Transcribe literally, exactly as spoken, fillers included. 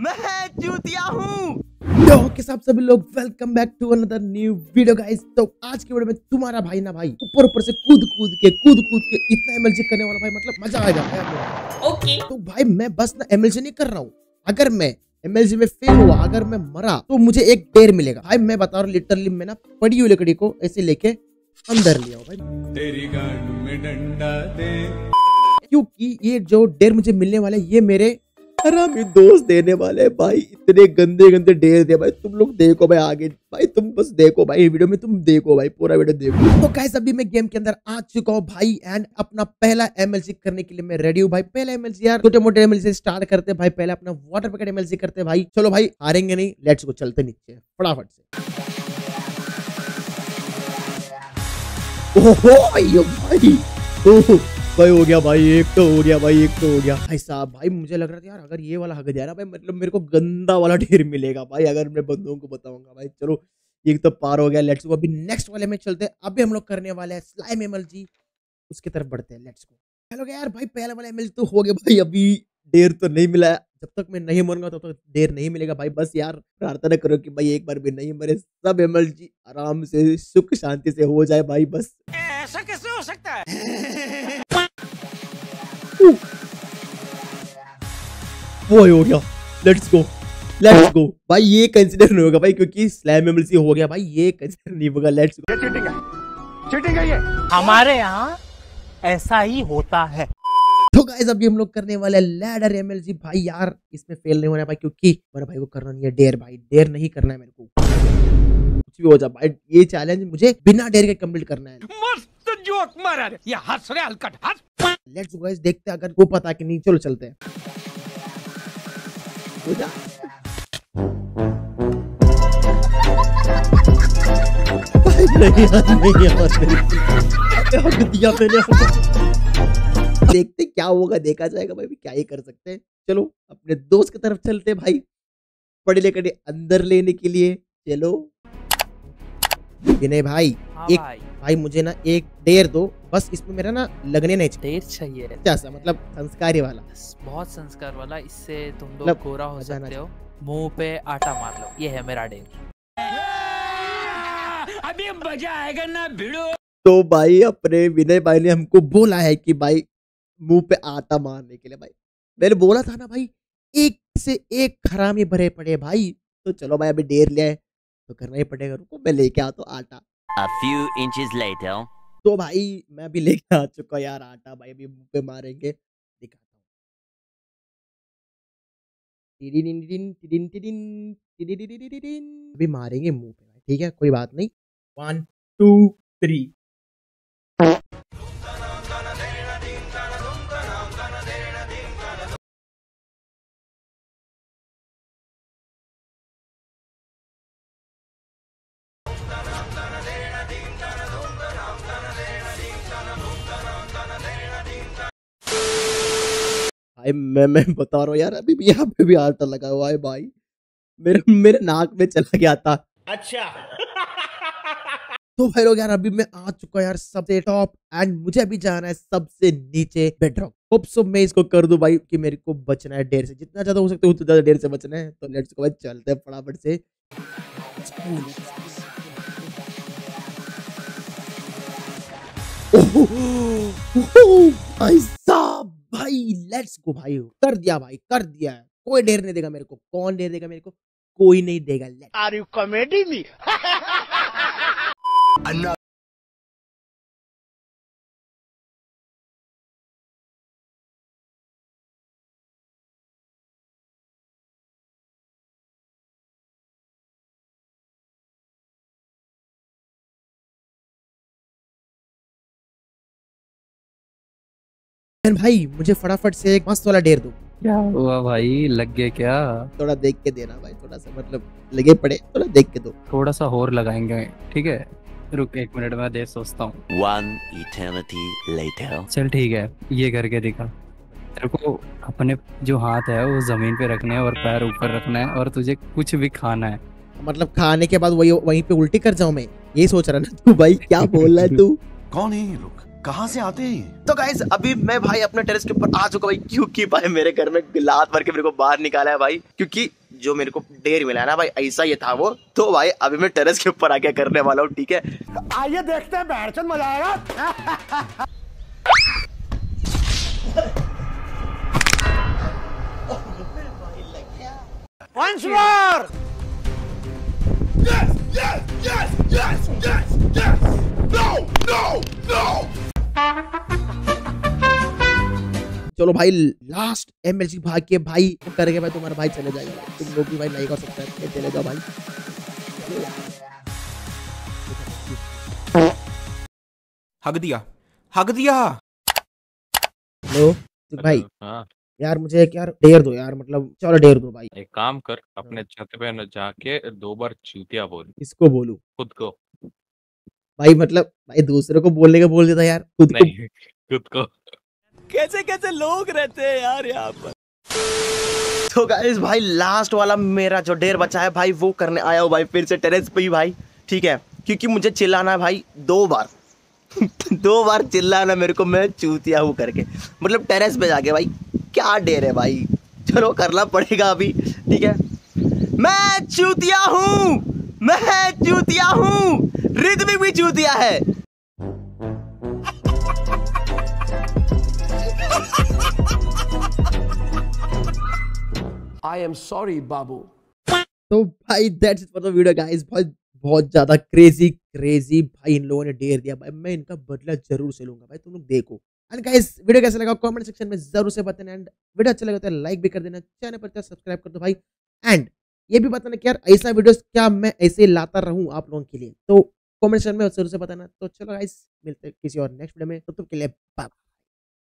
मैं चूतिया हूँ। के साथ सभी लोग welcome back to another new video guys. तो आज की वीडियो में तुम्हारा भाई ना भाई ऊपर ऊपर से कूद कूद के कूद कूद के इतना एमएलजी करने वाला भाई, मतलब मजा आएगा भाई। ओके तो भाई मैं बस ना एमएलजी नहीं कर रहा हूँ, अगर मैं एमएलजी में फेल हुआ, अगर मैं मरा तो मुझे एक डेर मिलेगा भाई। मैं बता रहा हूँ लिटरली, मैं ना पड़ी हुई लकड़ी को ऐसे लेके अंदर लिया हूँ भाई, तेरी गांड में डंडा दे, क्योंकि ये जो डेर मुझे मिलने वाला है ये मेरे हरामी दोस्त देने वाले भाई। इतने गंदे गंदे डेर दे भाई, तुम लोग देखो भाई आगे भाई, तुम बस देखो भाई वीडियो में, तुम देखो भाई पूरा वीडियो देखो। तो गाइस अभी मैं गेम के अंदर आ चुका हूँ भाई, एंड अपना पहला एमएलजी करने के लिए मैं रेडी हूँ भाई। पहला एमएलजी यार छोटे मोटे एमएलजी से स्टार्ट करते भाई, पहले अपना वाटर पैकेट एमएलजी करते भाई। चलो भाई हारेंगे नहीं, लेट्स गो, चलते नीचे फटाफट से। ओहो भाई भाई ओहो भाई हो गया भाई, एक तो हो गया भाई, एक तो हो गया भाई साहब। भाई मुझे लग रहा था यार अगर ये वाला हक जाए ना भाई, मतलब मेरे को गंदा वाला ढेर मिलेगा भाई अगर मैं बंदों को बताऊंगा भाई। चलो एक तो पार हो गया, लेट्स गो। अभी नेक्स्ट वाले में चलते हैं। अभी हम लोग करने वाले हैं स्लाइम एमएलजी, उसकी तरफ बढ़ते हैं, लेट्स गो। चलो यार भाई पहले वाला एमएलजी तो हो गया भाई, अभी डेर तो नहीं मिला। जब तक मैं नहीं मरूंगा तब तक डेर नहीं मिलेगा भाई। बस यार प्रार्थना करो कि भाई एक बार भी नहीं मरे, सब एमएलजी आराम से सुख शांति से हो जाए भाई। बस ऐसा कैसे हो सकता है? वो हो गया, लेट्स गो लेट्स गो भाई। ये कंसीडर नहीं होगा भाई क्योंकि स्लैम एमएलजी हो गया भाई, ये कंसीडर नहीं होगा। Let's go. चीटिंग है, चीटिंग है ये। हमारे यहाँ ऐसा ही होता है। तो गाइस अभी हम लोग करने वाले लैडर एमएलजी भाई। यार इसमें फेल नहीं होना है भाई, क्योंकि मेरे भाई को करना नहीं है डेयर भाई, डेयर नहीं करना है मेरे को, कुछ भी हो जाए भाई। ये चैलेंज मुझे बिना डेयर के कंप्लीट करना है। मस्त जोक मारा रे, ये हंस रहे हलकट हंस। लेट्स गो गाइस, देखते हैं अगर वो पता कि नहीं। चलो चलते हैं। नहीं यार नहीं यार, हक दिया मैंने। देखते क्या होगा, देखा जाएगा भाई, क्या ही कर सकते हैं। चलो अपने दोस्त की तरफ चलते भाई, पढ़े लिखे अंदर लेने के लिए। चलो विनय भाई, हाँ एक भाई। भाई मुझे ना एक डेर दो बस, इसमें मेरा ना लगने नहीं चाहिए। डेर चाहिए जैसा मतलब संस्कारी वाला, बहुत संस्कार वाला, इससे तुम लोग मतलब गोरा हो मजा आना सकते हो। मुंह पे आटा मार लो, ये है मेरा डेर। अभी मजा आएगा ना भिड़ो। तो भाई अपने विनय भाई ने हमको बोला है कि भाई मुंह पे आटा मारने के लिए। भाई मैंने बोला था ना भाई, एक से एक हरामी भरे पड़े भाई। तो चलो भाई अभी डेर ले आए तो करना ही पड़ेगा। रुको मैं लेके आता हूँ आटा। A few inches later. तो भाई मैं भी लेके आ चुका यार आटा भाई, अभी मुंह पे मारेंगे, दिखाता हूँ। टिडिन टिडिन टिडिन टिडिन टिडिन टिडिन, अभी मारेंगे मुंह पे भाई, ठीक है कोई बात नहीं। One two three. भाई मैं मैं बता रहा हूँ यार, अभी भी यहाँ पे भी आटा लगा हुआ है भाई, मेरे मेरे नाक में चला गया था। अच्छा। तो भाई लोग यार अभी मैं आ चुका यार सबसे टॉप, एंड मुझे अभी जाना है सबसे नीचे बेडरॉक। होप सो मैं इसको कर दूं भाई कि मेरे को बचना है डेर से, जितना ज्यादा हो सकता है उतना ज्यादा डेर से बचना है। तो लेट्स गो भाई, चलते हैं फटाफट से। भाई साहब भाई लेट्स गो भाई, कर दिया भाई कर दिया है। कोई डेर नहीं देगा मेरे को, कौन डेर देगा मेरे को? कोई नहीं देगा। Are you comedy me? भाई मुझे फटाफट से एक मस्त वाला डेर दो। क्या हुआ भाई, लग गए क्या? थोड़ा देख के देना भाई, थोड़ा सा मतलब लगे पड़े, थोड़ा देख के दो। थोड़ा सा और लगाएंगे, ठीक है रुक एक मिनट में देर सोचता हूँ। One eternity later. चल ठीक है, ये करके दिखा। तेरे को अपने जो हाथ है वो जमीन पे रखने हैं और पैर ऊपर रखना है, और तुझे कुछ भी खाना है। मतलब खाने के बाद वही वहीं पे उल्टी कर जाऊं मैं, यही सोच रहा ना तू भाई? क्या बोल रहा है तू? कौन है ये लोग? कहाँ से आते हैं? तो गाइस अभी मैं भाई अपने टेरेस के ऊपर आ चुका भाई, क्योंकि भाई मेरे घर में लात भर के मेरे को बाहर निकाला है भाई, क्योंकि जो मेरे को डेर मिला है ना भाई ऐसा ये था वो। तो भाई अभी मैं टेरेस के ऊपर आके करने वाला हूँ, ठीक है। आइए देखते हैं, बैठचंद मजा आएगा। Once more! Yes, yes, yes, yes, yes, yes. No, no, no. चलो भाई लास्ट एमएलसी भाग के भाई करके भाई तुम्हारा भाई चले जाएगा भाई। तुम लोग भी भाई नहीं कर सकते हैं, चले जाओ भाई। हग दिया, हग दिया। हेलो भाई, हाँ, यार मुझे एक यार डेयर दो यार, मतलब चलो डेयर दो भाई। एक काम कर, अपने छत पे न जाके दो बार चूतिया बोल किसको बोलूं खुद को। भाई? मतलब भाई दूसरे को बोलने का बोल देता यार, खुद को। नहीं, खुद को। कैसे कैसे लोग रहते हैं यार यहाँ पर। तो गाइस भाई लास्ट वाला मेरा जो डेयर बचा है भाई वो करने आया हूँ भाई, फिर से टेरेस पे ही भाई, ठीक है। क्योंकि मुझे चिल्लाना है भाई दो बार दो बार चिल्लाना मेरे को, मैं चूतिया हूँ करके, मतलब टेरेस पे जाके भाई। क्या डेर है भाई, चलो करना पड़ेगा अभी, ठीक है। मैं चूतिया हूँ, मैं चूतिया हूँ, रिद्विक भी चूतिया है। I am sorry, बाबू। तो भाई that's it for the video guys. बहुत बहुत ज्यादा क्रेजी क्रेजी भाई इन लोगों ने डेयर दिया भाई, मैं इनका बदला जरूर से लूंगा भाई, तुम लोग देखो। एंड गाइस वीडियो कैसा लगा कमेंट सेक्शन में जरूर से बताना, एंड वीडियो अच्छा लगा तो लाइक भी कर देना, चैनल पर सब्सक्राइब कर दो भाई। एंड ये भी बताना कि यार ऐसा वीडियोस क्या मैं ऐसे लाता रहूं आप लोगों के लिए, तो कमेंट सेक्शन में जरूर से बताना। तो चलो गाइस मिलते हैं किसी और नेक्स्ट वीडियो में, तब तक के लिए बाय।